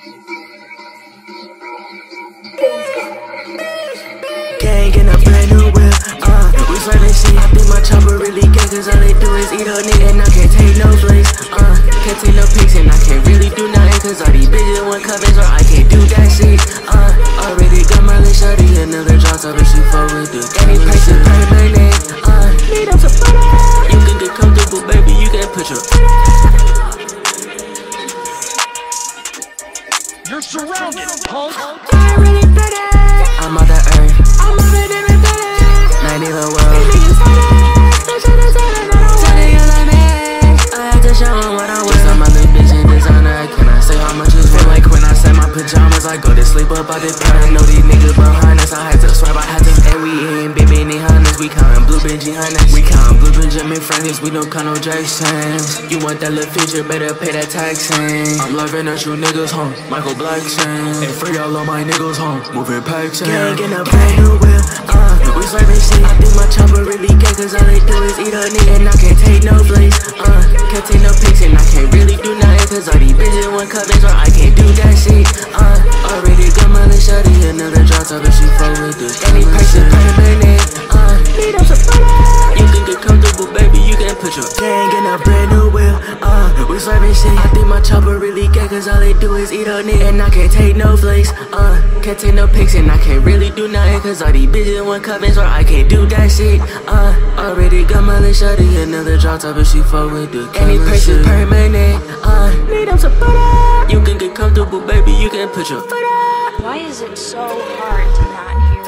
Gang in a brand new whip, we swerving shit. I think my chopper really gay, cause all they do is eat a nigga. And I can't take no flicks, can't take no pics. And I can't really do nothing, cause all these bitches want covers, or I can't do that shit. Already got my little shawty, another drop top, and she fuck with the gang. These prices permanent, need them some butter. You can get comfortable, baby, you can put your You're surrounded, punk! I really pretty. I'm out that earth, I'm out of them and better. Night in the world, these niggas telling you like me. I had to show them what I was. I'm my little bitch in designer. Can I say how much it's feel like when I set my pajamas? I go to sleep up out this pen. I know these niggas behind us. I had to swear I had to. And we in big Benihana's. We countin' blue Benjihana's. We countin' blue Benjamin Franklin's. We don't count no Jacksons. You want that little future, better pay that tax in. I'm loving us, you niggas home. Michael Blackson. And free all of my niggas home. Moving packs in. Gang in a brand new whip. We swerving shit. I think my chopper really gay, cause all they do is eat a nigga. And I can't take no flicks. Can't take no pics. And I can't really do nothing, cause all these bitches want covers, or I can't do that shit. Already got my little shawty, another drop top, and she fuck with the gang. These prices permanent, need them some butter. You can get comfortable, baby, you can put your gang in a brand new whip. We swerving shit. I think my chopper really gay, cause all they do is eat a nigga. And I can't take no flicks, can't take no pics. And I can't really do nothing, cause all these bitches want covers, or I can't do that shit. Already got my little shawty, another drop top, and she fuck with the gang. These prices permanent, need them some butter. You can get comfortable, baby, you can put your foot up. Why is it so hard to not hear